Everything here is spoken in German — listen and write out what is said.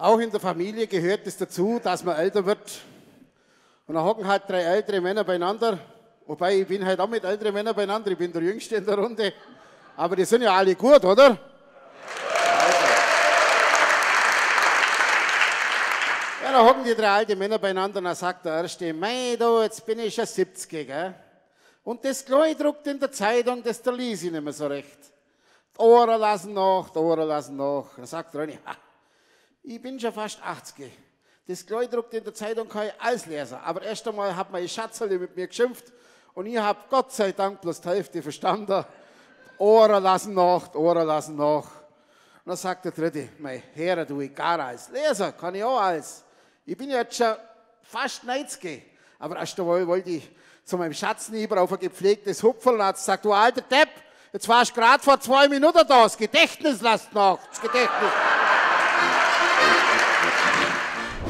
Auch in der Familie gehört es dazu, dass man älter wird. Und dann hocken halt 3 ältere Männer beieinander. Wobei, ich bin halt auch mit älteren Männern beieinander. Ich bin der Jüngste in der Runde. Aber die sind ja alle gut, oder? Ja, dann hocken die 3 alte Männer beieinander und dann sagt der Erste, mei, du, jetzt bin ich schon 70, gell? Und das Gleich druckt in der Zeitung, das der lies ich nicht mehr so recht. Die Ohren lassen nach, die Ohren lassen nach. Dann sagt der eine, ich bin schon fast 80. Das Gleich druckt in der Zeitung kann ich alles lesen. Aber erst einmal hat meine Schatzerle mit mir geschimpft und ich habe Gott sei Dank bloß die Hälfte verstanden. Die Ohren lassen nach, die Ohren lassen nach. Und dann sagt der Dritte, mein Herr, du, ich gar alles. Lesen kann ich auch alles. Ich bin jetzt schon fast 90. Aber erst einmal wollte ich zu meinem Schatzneiber auf ein gepflegtes Hupferl und hat gesagt, du alter Depp, jetzt warst du gerade vor 2 Minuten da, das Gedächtnis lasst nach, das Gedächtnis.